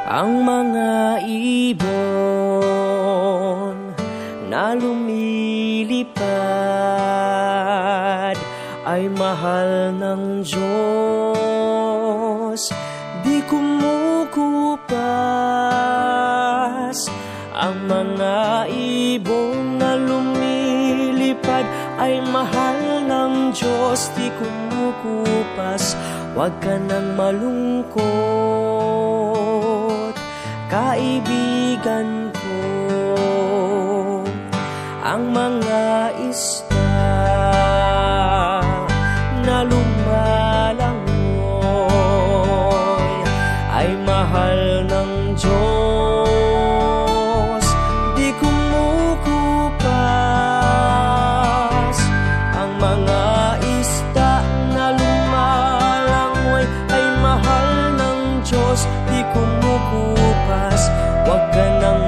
Ang mga ibon na lumilipad ay mahal ng Diyos, di kumukupas. Ang mga ibon na lumilipad ay mahal ng Diyos, di kumukupas. Huwag ka nang malungkot, kaibigan ko. Ang mga isda na lumalangoy ay mahal ng Diyos, di kumukupas. Ang mga isda na lumalangoy ay mahal ng Diyos, di kumukupas. Huwag ka nang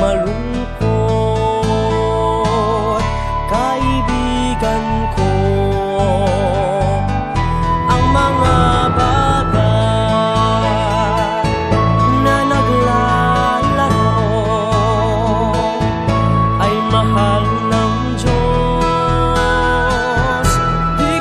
malungkot, kaibigan ko. Ang mga bata na naglalaro ay mahal ng Diyos, di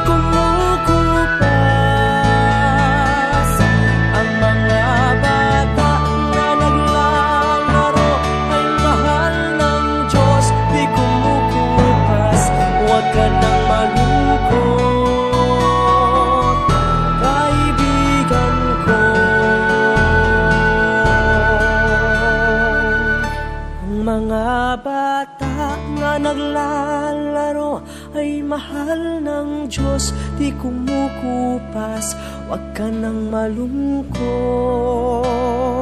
kumukupas. Ang mga bata na naglalaro ay mahal ng Diyos, di kumukupas. Huwag ka nang malungkot, kaibigan ko. Ang mga bata nga naglalaro ay mahal ng Diyos, di kumukupas. Huwag ka nang malungkot,